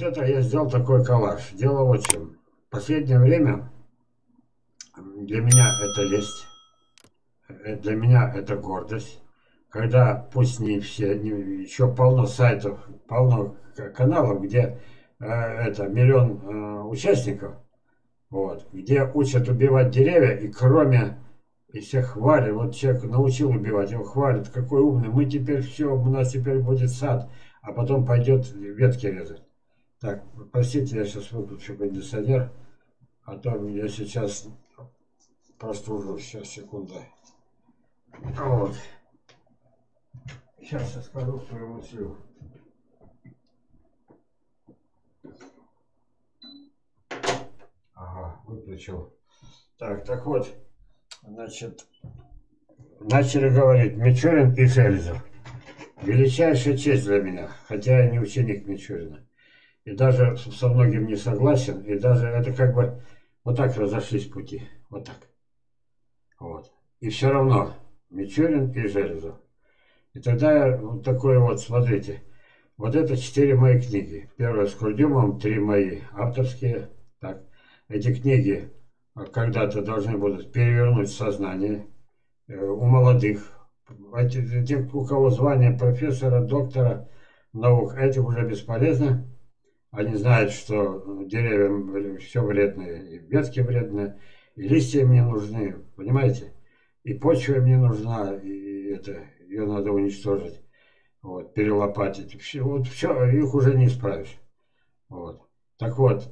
это я сделал такой коллаж. Дело вот в чем. В последнее время для меня это лесть, для меня это гордость. Когда пусть не все, еще полно сайтов, полно каналов, где это миллион участников, вот, где учат убивать деревья, и кроме, и всех хвалят, вот человек научил убивать, его хвалят, какой умный, мы теперь все, у нас теперь будет сад, а потом пойдет ветки резать. Так, простите, я сейчас выключу кондиционер, а то я сейчас простужусь. Сейчас, секунда. Вот. Сейчас я скажу свою мысль. Ага, выключил. Так вот, значит, начали говорить Мичурин и Железов. Величайшая честь для меня, хотя я не ученик Мичурина. И даже со многим не согласен, и даже это как бы вот так разошлись пути. Вот так. Вот. И все равно Мичурин и Железов. И тогда я вот такой вот, смотрите, вот это 4 мои книги. Первая с Курдюмом, 3 мои авторские. Так. Эти книги когда-то должны будут перевернуть сознание у молодых. Тех, у кого звание профессора, доктора наук, этих уже бесполезно. Они знают, что деревьям все вредно, и ветки вредны, и листья им не нужны, понимаете? И почва им не нужна, и это, ее надо уничтожить, вот, перелопатить. Все, вот все, их уже не исправишь. Вот. Так вот,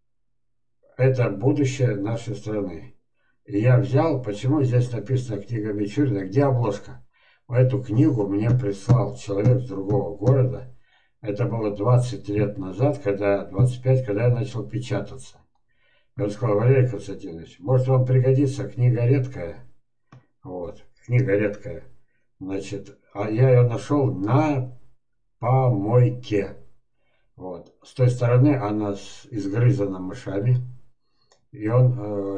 это будущее нашей страны. И я взял, почему здесь написана книга Мичурина, где обложка? Эту книгу мне прислал человек с другого города. Это было 20 лет назад, 25, когда я начал печататься. И он сказал: Валерий Константинович, может вам пригодится, книга редкая. Вот, книга редкая. Значит, а я ее нашел на помойке. Вот. С той стороны она изгрызана мышами. И он,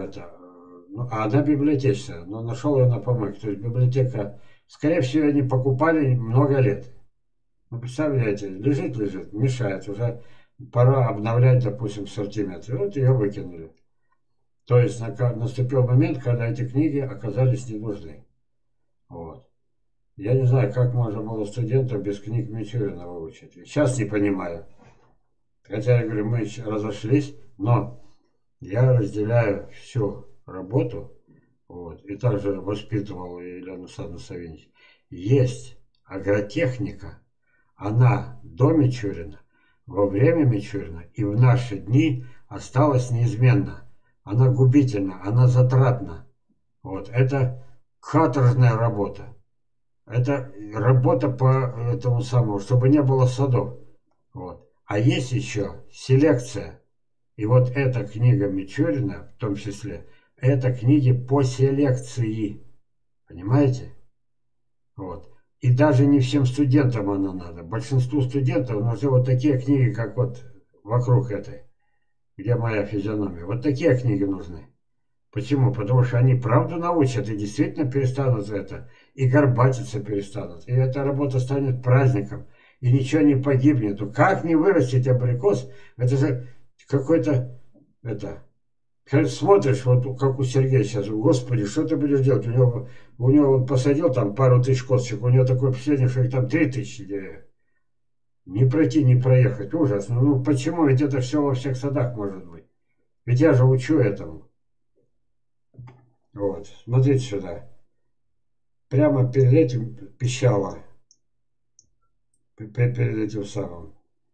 ну, а она библиотечная, но нашел ее на помойке. То есть библиотека, скорее всего, они покупали много лет. Ну, представляете, лежит, мешает. Уже пора обновлять, допустим, ассортимент. И вот ее выкинули. То есть наступил момент, когда эти книги оказались не нужны. Вот. Я не знаю, как можно было студентам без книг Мичурина выучить. Сейчас не понимаю. Хотя, я говорю, мы разошлись, но я разделяю всю работу, вот, и также воспитывал Елену Александровну Савинич. Есть агротехника, она до Мичурина, во время Мичурина и в наши дни осталась неизменна. Она губительна, она затратна. Вот, это каторжная работа. Это работа по этому самому, чтобы не было садов. Вот. А есть еще селекция. И вот эта книга Мичурина, в том числе, это книги по селекции. Понимаете? Вот. И даже не всем студентам она надо. Большинству студентов нужны вот такие книги, как вот вокруг этой, где моя физиономия. Вот такие книги нужны. Почему? Потому что они правду научат и действительно перестанут это, и горбатиться перестанут. И эта работа станет праздником, и ничего не погибнет. Ну как не вырастить абрикос? Это же какой-то, это, смотришь, вот как у Сергея сейчас, господи, что ты будешь делать? У него он посадил там пару тысяч косточек, у него такое впечатление, что их там 3000 деревьев. Не пройти, не проехать, ужасно. Ну почему? Ведь это все во всех садах может быть. Ведь я же учу этому. Вот, смотрите сюда. Прямо перед этим пищало. Перед этим самым.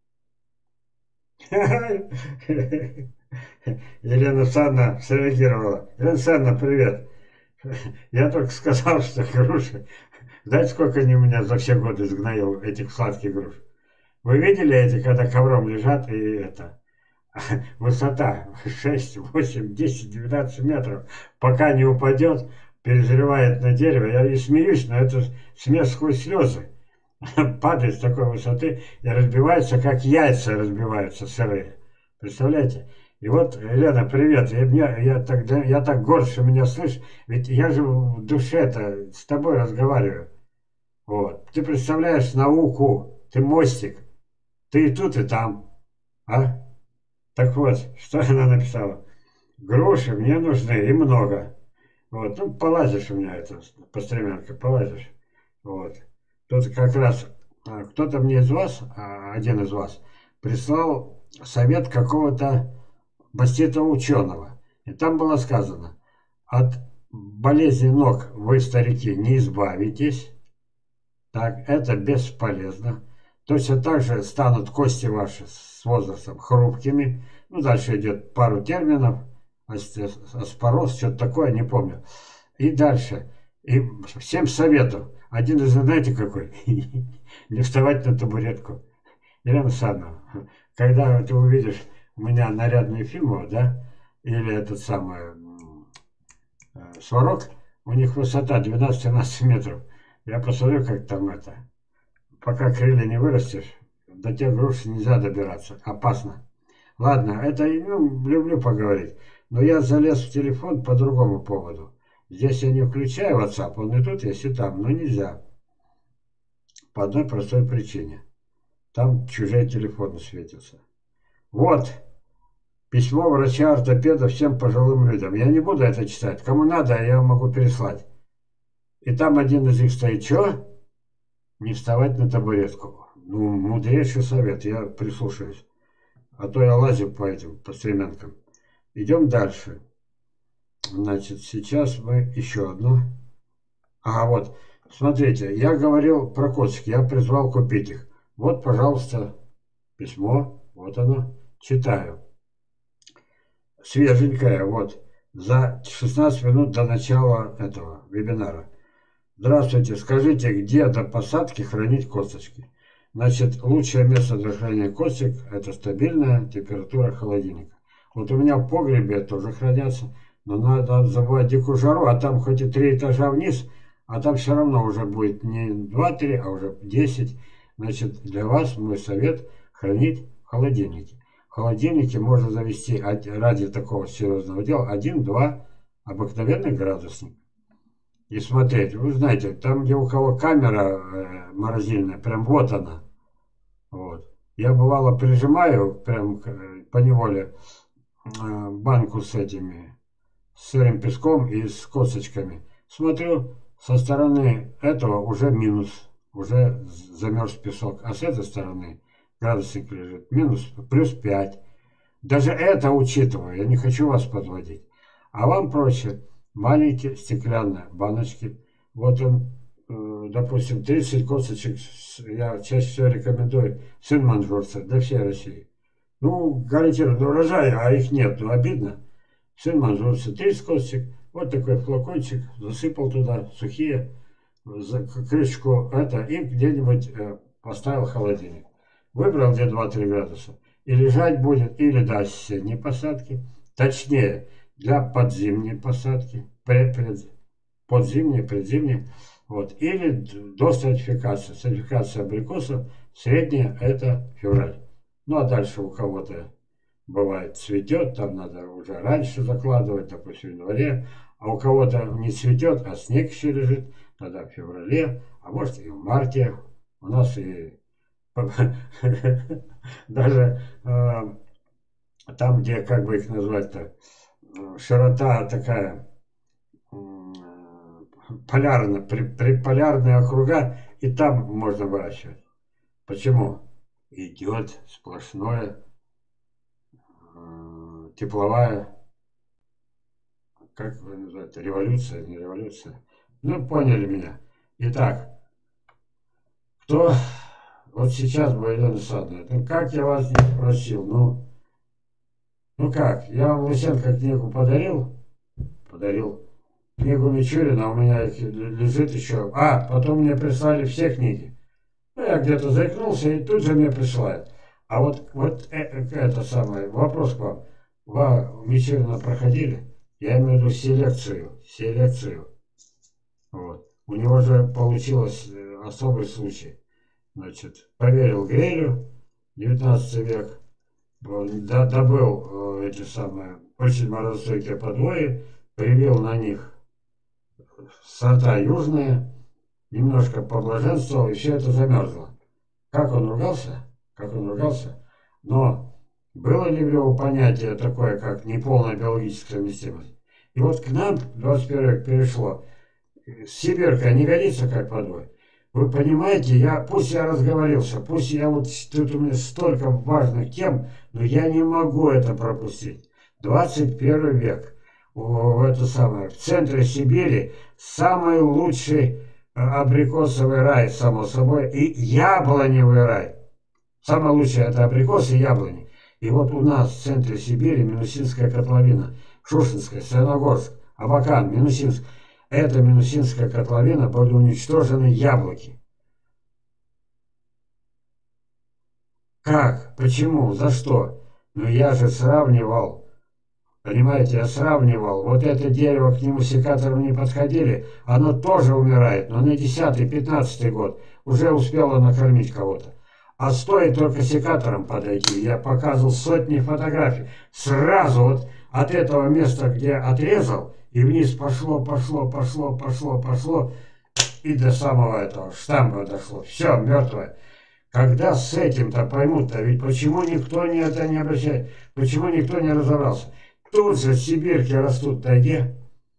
Елена Александровна среагировала. Елена Александровна, привет. Я только сказал, что груши. Знаете, сколько они у меня за все годы сгноил этих сладких груш? Вы видели эти, когда ковром лежат, и это... Высота 6, 8, 10, 12 метров. Пока не упадет, перезревает на дерево. Я и смеюсь, но это смех сквозь слезы. Падает с такой высоты и разбивается, как яйца разбиваются сырые. Представляете? И вот, Елена, привет. Я так горд, что меня слышишь. Ведь я же в душе-то с тобой разговариваю. Вот. Ты представляешь науку. Ты мостик. Ты и тут, и там. А? Так вот, что она написала? Груши мне нужны и много. Вот, ну, полазишь у меня это, по стремянке, полазишь. Вот. Тут как раз кто-то мне из вас, один из вас, прислал совет какого-то маститого ученого. И там было сказано, от болезни ног вы, старики, не избавитесь. Так, это бесполезно. Точно так же станут кости ваши с возрастом хрупкими. Ну, дальше идет пару терминов. Аспороз, что-то такое, не помню. И дальше. И всем советую. Один из, знаете, какой? Не вставать на табуретку. Елена Александровна, когда ты увидишь у меня нарядные фильмы, да, или этот самый Сварог, у них высота 12-13 метров. Я посмотрю, как там это. Пока крылья не вырастешь, до тех груш нельзя добираться. Опасно. Ладно, это, ну, люблю поговорить. Но я залез в телефон по другому поводу. Здесь я не включаю WhatsApp, он и тут есть, и там, но нельзя. По одной простой причине. Там чужие телефоны светятся. Вот, письмо врача-ортопеда всем пожилым людям. Я не буду это читать. Кому надо, я могу переслать. И там один из них стоит. Чё? Не вставать на табуретку. Ну, мудрейший совет, я прислушаюсь. А то я лазю по этим, по стремянкам. Идем дальше. Значит, сейчас мы еще одну. Ага, вот. Смотрите, я говорил про косточки, я призвал купить их. Вот, пожалуйста, письмо. Вот оно. Читаю. Свеженькое, вот. За 16 минут до начала этого вебинара. Здравствуйте, скажите, где до посадки хранить косточки? Значит, лучшее место для хранения косточек – это стабильная температура холодильника. Вот у меня в погребе тоже хранятся, но надо забывать дикую жару, а там хоть и 3 этажа вниз, а там все равно уже будет не 2-3, а уже 10. Значит, для вас мой совет – хранить в холодильнике. В холодильнике можно завести ради такого серьезного дела 1-2 обыкновенных градусник. И смотреть, вы знаете, там, где у кого камера морозильная, прям вот она. Вот. Я бывало прижимаю прям по неволе банку с этими, с сырым песком и с косточками. Смотрю, со стороны этого уже минус, уже замерз песок. А с этой стороны градусник лежит минус, плюс 5. Даже это учитываю, я не хочу вас подводить. А вам проще маленькие стеклянные баночки. Вот он, допустим, 30 косточек, я чаще всего рекомендую сын манжурца для всей России. Ну, гарантированно урожай, а их нет, ну обидно. Сын манжурца, 30 косточек, вот такой флакончик, засыпал туда, сухие, крышку это, и где-нибудь поставил в холодильник. Выбрал где 2-3 градуса. И лежать будет или до осенней посадки, точнее, для подзимней посадки, подзимней, предзимней, вот, или до сертификации. Сертификация абрикосов средняя это февраль. Ну а дальше у кого-то бывает цветет, там надо уже раньше закладывать, допустим, в январе, а у кого-то не цветет, а снег еще лежит, тогда в феврале, а может и в марте. У нас и даже там, где, как бы их назвать-то, широта такая полярная, полярные округа, и там можно выращивать. Почему? Идет сплошное тепловая, как вы называете, революция, не революция. Ну, поняли меня. Итак, кто вот сейчас бы, Елена Александровна, ну как я вас не просил, ну как, я вам Лысенко книгу подарил? Подарил. Книгу Мичурина, у меня их лежит еще. А, потом мне прислали все книги. Ну, я где-то заикнулся, и тут же мне присылают. А вот это самое, вопрос к вам. Вы Мичурина проходили? Я имею в виду селекцию. Вот. У него же получилось особый случай. Значит, поверил Грелю, 19 век, добыл эти самые очень морозостойкие подвои, привил на них сорта южные, немножко поблаженствовал, и все это замерзло. Как он ругался? Как он ругался? Но Было ли в него понятие такое, как неполная биологическая совместимость? И вот к нам в 21 век перешло. Сибирка не годится как подвой. Вы понимаете, пусть я разговорился, пусть я вот тут у меня столько важных тем, но я не могу это пропустить. 21 век. В центре Сибири самый лучший абрикосовый рай, само собой, и яблоневый рай. Самое лучшее это абрикосы и яблони. И вот у нас в центре Сибири Минусинская котловина, Шушинская, Саяногорск, Абакан, Минусинск. Эта Минусинская котловина были уничтожены яблоки. Как? Почему? За что? Ну я же сравнивал. Понимаете, я сравнивал. Вот это дерево, к нему секатором не подходили, оно тоже умирает, но на 10-15 год уже успело накормить кого-то. А стоит только секатором подойти, я показывал сотни фотографий. Сразу вот от этого места, где отрезал, и вниз пошло, и до самого этого штамба дошло. Все, мертвое. Когда с этим-то поймут-то, ведь почему никто это не обращает, почему никто не разобрался? Тут же в Сибирке растут в тайге.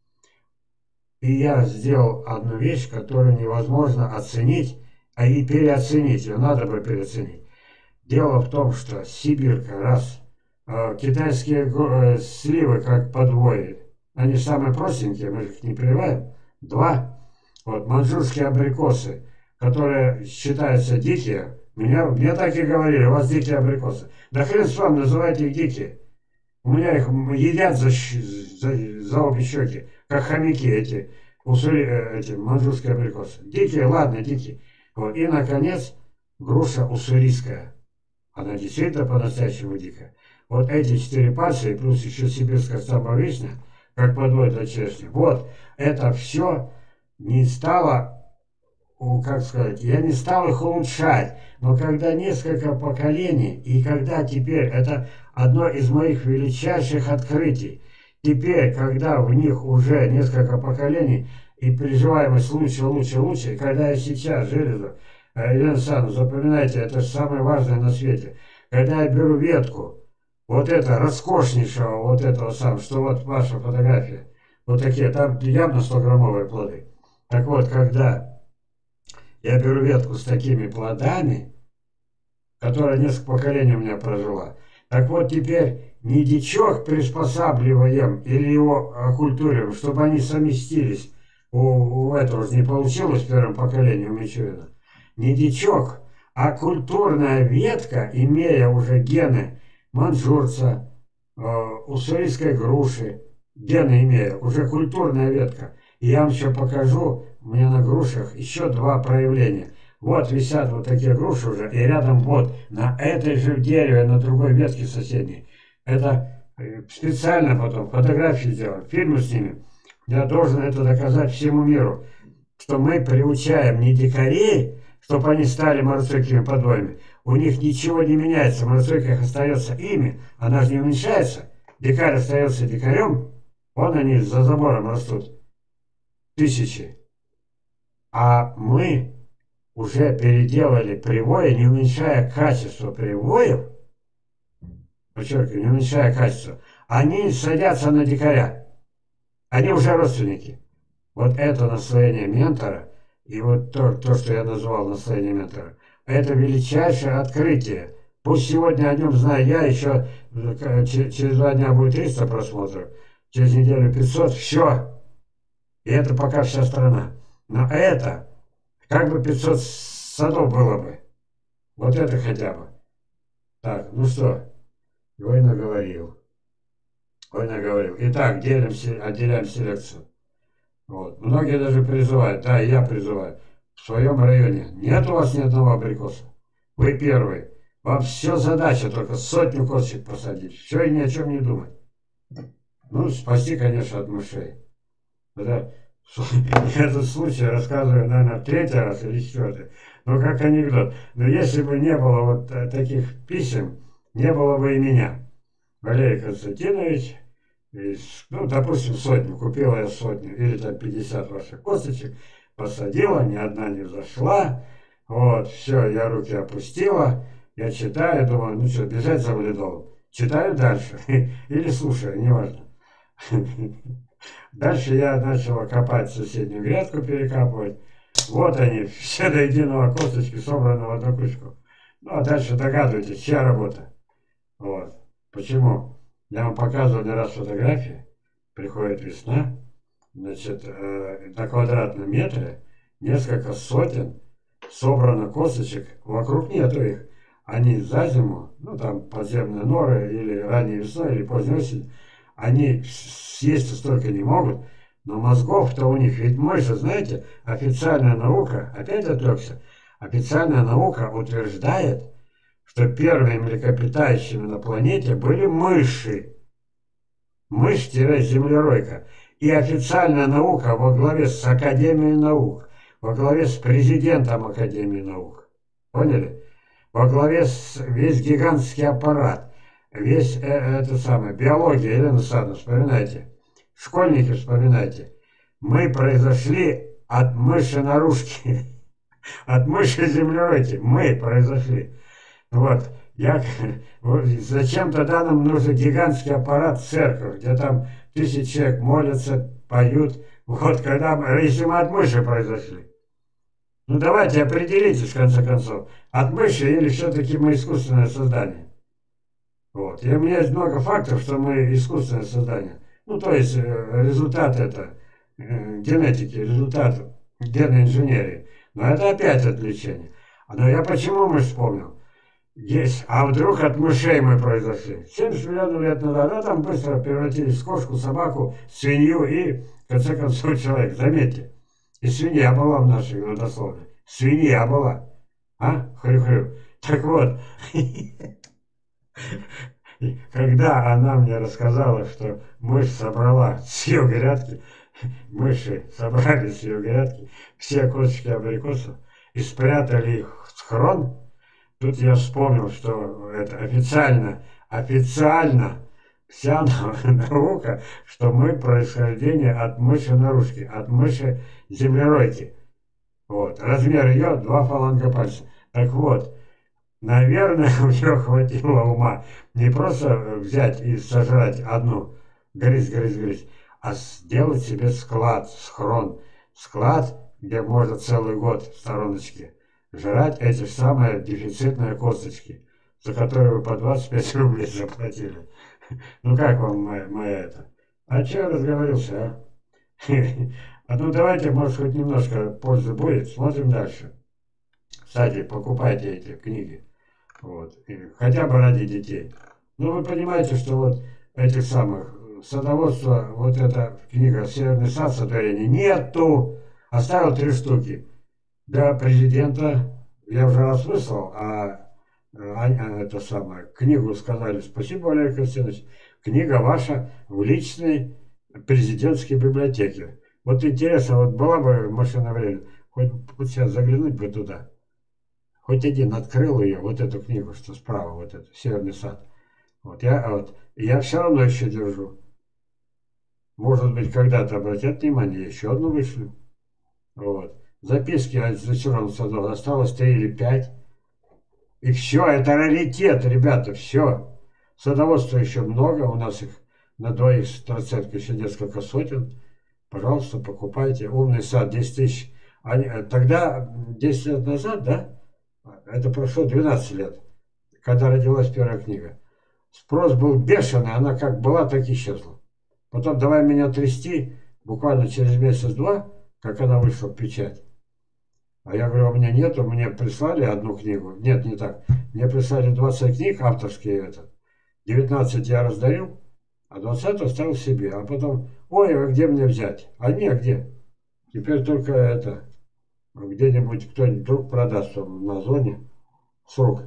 И я сделал одну вещь, которую невозможно оценить, а и переоценить, ее надо бы переоценить. Дело в том, что Сибирка, раз, китайские сливы как подвои, они самые простенькие, мы их не прививаем. Два, вот маньчжурские абрикосы, которые считаются дикие, мне так и говорили, у вас дикие абрикосы. Да хрен с вами, называйте их дикие. У меня их едят за обе щеки, как хомяки эти маньчжурские абрикосы. Дикие, ладно, дикие. Вот. И, наконец, груша уссурийская. Она действительно по-настоящему дикая. Вот эти 4 партии, плюс еще сибирская самовишня, как подвой для черешни. Вот, это все не стало, как сказать, я не стал их улучшать. Но когда несколько поколений, и когда теперь это одно из моих величайших открытий, теперь, когда в них уже несколько поколений, и приживаемость лучше, и когда я сейчас железо, Елена Александровна, запоминайте, это самое важное на свете. Когда я беру ветку, вот это роскошнейшего, вот этого самого, что вот ваша фотография, вот такие, там явно 100-граммовые плоды. Так вот, когда я беру ветку с такими плодами, которая несколько поколений у меня прожила, так вот теперь не дичок приспосабливаем или его оккультурируем, чтобы они совместились. У этого же не получилось в первом поколении у Мичурина. Не дичок, а культурная ветка, имея уже гены маньчжурца, уссурийской груши, гены имея, уже культурная ветка. И я вам еще покажу, у меня на грушах еще 2 проявления. Вот висят вот такие груши уже, и рядом вот на этой же дереве, на другой ветке соседней. Это специально потом фотографии сделать, фильмы снимем. Я должен это доказать всему миру, что мы приучаем не дикарей, чтобы они стали марсуйскими подвоями. У них ничего не меняется, марсуйка их остается ими, она же не уменьшается. Дикарь остается дикарем, вон они за забором растут. Тысячи. А мы уже переделали привои, не уменьшая качество привоев, подчеркиваю, не уменьшая качество, они садятся на дикаря. Они уже родственники. Вот это наслоение ментора, и вот то, что я назвал наслоение ментора, это величайшее открытие. Пусть сегодня о нем знаю я, еще через 2 дня будет 300 просмотров, через неделю 500, все. И это пока вся страна. Но это, как бы 500 садов было бы. Вот это хотя бы. Так, ну что, ой, наговорил. Итак, отделяем селекцию. Вот. Многие даже призывают, да, и я призываю, в своем районе нет у вас ни одного абрикоса. Вы первые. Вам все задача только 100 косточек посадить. Все и ни о чем не думать. Ну, спасти, конечно, от мышей. Да. Этот случай рассказываю, наверное, 3-й раз или 4-й. Ну, как анекдот. Но если бы не было вот таких писем, не было бы и меня. Валерий Константинович, ну, допустим, 100, купила я 100, или там 50 ваших косточек, посадила, ни одна не взошла. Вот, все, я руки опустила, я читаю, думаю, ну что, бежать за валидолом. Читаю дальше. Или слушаю, неважно. Дальше я начал копать соседнюю грядку, перекапывать. Вот они, все до единого косточки собраны в одну кучку. Ну, а дальше догадывайтесь, чья работа. Вот. Почему? Я вам показывал не раз фотографии. Приходит весна, значит, на квадратном метре несколько сотен собрано косточек. Вокруг нету их. Они за зиму, ну, там подземные норы, или ранней весной, или поздней осенью, они съесть столько не могут, но мозгов-то у них, ведь мы же, знаете, официальная наука, опять отвлекся, официальная наука утверждает, что первыми млекопитающими на планете были мыши. Мышь-землеройка. И официальная наука во главе с Академией наук, во главе с президентом Академии наук. Поняли? Во главе с весь гигантский аппарат, весь это самое, биология, Елена Александровна, вспоминайте. Школьники, вспоминайте. Мы произошли от мыши-нарушки, от мыши-землеройки. Мы произошли. Вот. Зачем тогда нам нужен гигантский аппарат церковь, где там 1000 человек молятся, поют. Вот когда если мы от мыши произошли. Ну давайте определитесь, в конце концов, от мыши или все-таки мы искусственное создание. Вот. И у меня есть много фактов, что мы искусственное создание. Ну то есть результат это генетики, результат генной инженерии. Но это опять отвлечение. Но я почему мышь вспомнил? Есть. А вдруг от мышей мы произошли? 70 миллионов лет назад, а там быстро превратились в кошку, собаку, свинью и, в конце концов, человек. Заметьте, и свинья была в нашей родословной. Свинья была. А? Хрю-хрю. Так вот, когда она мне рассказала, что мышь собрала с ее грядки, мыши собрали с ее грядки все косточки абрикосов и спрятали их в схрон, тут я вспомнил, что это официально вся наука, что мы происхождение от мыши-нарушки, от мыши-землеройки. Вот. Размер ее 2 фаланга пальца. Так вот, наверное, у нее хватило ума не просто взять и сожрать одну, грызть, а сделать себе склад, схрон. Склад, где можно целый год в стороночке жрать эти самые дефицитные косточки, за которые вы по 25 рублей заплатили. Ну как вам моя это? А че я разговорился, а? А ну давайте, может, хоть немножко пользы будет. Смотрим дальше. Кстати, покупайте эти книги. Вот. И хотя бы ради детей. Ну вы понимаете, что вот этих самых садоводства, вот эта книга «Северный сад сотворения» нету. Оставил 3 штуки. Для президента я уже раз выслал, это самое, книгу сказали, спасибо, Валерий Константинович, книга ваша в личной президентской библиотеке. Вот интересно, вот была бы машина времени, хоть сейчас заглянуть бы туда. Хоть один открыл ее, вот эту книгу, что справа, вот эту, «Северный сад». Вот я все равно еще держу. Может быть, когда-то обратят внимание, еще одну вышлю. Вот. Записки о зачарованном саду осталось 3 или 5. И все, это раритет, ребята, все. Садоводства еще много, у нас их на 2 троценко еще несколько сотен. Пожалуйста, покупайте. «Умный сад» 10 тысяч. Тогда, 10 лет назад, да, это прошло 12 лет, когда родилась первая книга. Спрос был бешеный, она как была, так и исчезла. Потом давай меня трясти, буквально через месяц-два, как она вышла в печать. А я говорю, у меня нету, мне прислали одну книгу. Нет, не так. Мне прислали 20 книг авторские, 19 я раздарил, а 20 оставил себе. А потом, ой, а где мне взять? А не, где? Теперь только где-нибудь кто-нибудь вдруг продаст вам на зоне с рук.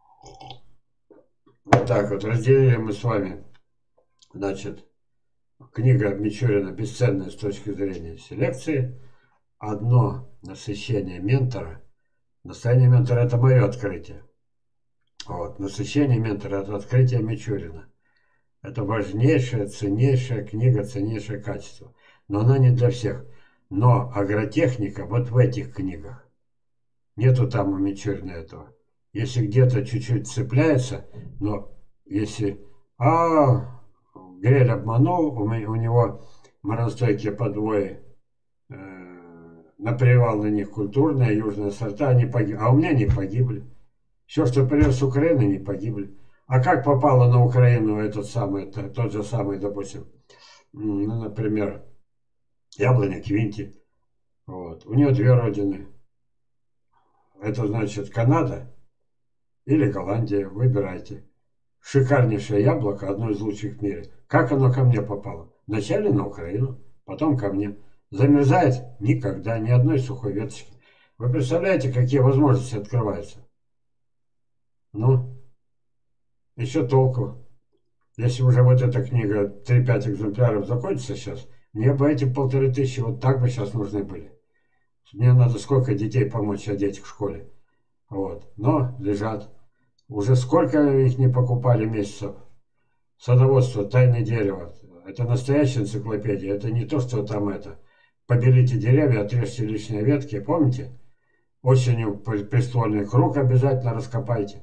Вот так вот, разделили мы с вами, значит, книга Мичурина бесценная с точки зрения селекции. Одно насыщение ментора. Настроение ментора — это мое открытие. Вот. Насыщение ментора — это открытие Мичурина. Это важнейшая, ценнейшая книга, ценнейшее качество. Но она не для всех. Но агротехника вот в этих книгах. Нету там у Мичурина этого. Если где-то чуть-чуть цепляется, но если А Грель обманул, у него морозостойкие подвои, наплевал на них культурные южные сорта, они погибли. А у меня не погибли. Все, что привез с Украины, не погибли. А как попало на Украину этот самый, тот же самый, допустим, ну, например, яблоня Квинти. Вот. У нее две родины. Это значит Канада или Голландия. Выбирайте. Шикарнейшее яблоко, одно из лучших в мире. Как оно ко мне попало? Вначале на Украину, потом ко мне. Замерзает? Никогда, ни одной сухой веточки. Вы представляете, какие возможности открываются? Ну, еще толку. Если уже вот эта книга 3-5 экземпляров закончится сейчас, мне бы эти 1500 вот так бы сейчас нужны были. Мне надо сколько детей помочь одеть в школе. Вот. Но лежат. Уже сколько их не покупали месяцев. Садоводство, тайное дерево. Это настоящая энциклопедия. Это не то, что там это. Побелите деревья, отрежьте лишние ветки. Помните? Осенью приствольный круг обязательно раскопайте.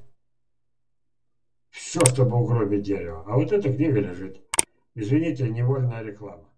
Все, чтобы угробить дерево. А вот эта книга лежит. Извините, невольная реклама.